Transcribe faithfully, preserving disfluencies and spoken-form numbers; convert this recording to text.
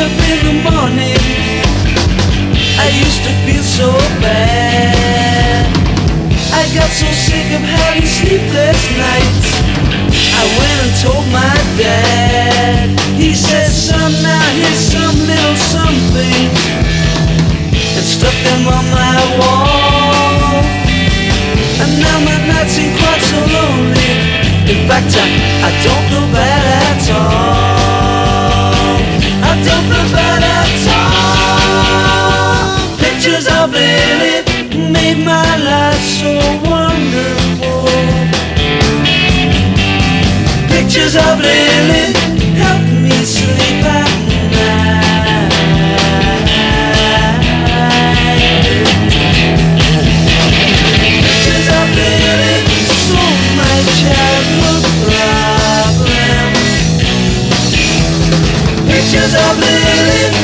up in the morning, I used to feel so bad. I got so sick of having sleepless nights, I went and told my dad. He said, son, now here's some little something, and stuck them on my wall. And now my nights ain't quite so lonely. In fact, I, I don't feel bad at all. I don't feel bad at all. Pictures of Lily made my life so wonderful. Pictures of Lily helped me sleep at night. Pictures of Lily solved my childhood problem. Pictures of Lily